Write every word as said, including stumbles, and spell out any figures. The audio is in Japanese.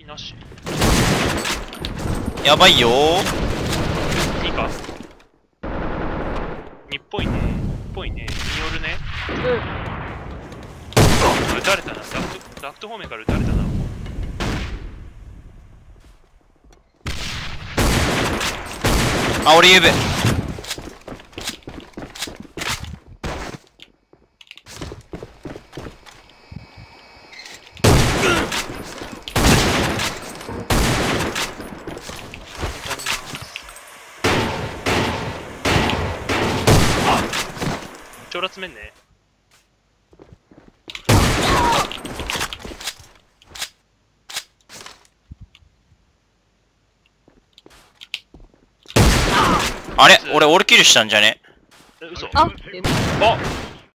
なし。 やばいよー。いいか。にっぽいね。っぽいね。によるね。うん。撃たれたな。ダクト、ダクト方面から撃たれたな。 あ、俺ゆべ。 ちょらつめんね。 あれ俺オールキルしたんじゃね？ え、嘘。 あ、 あ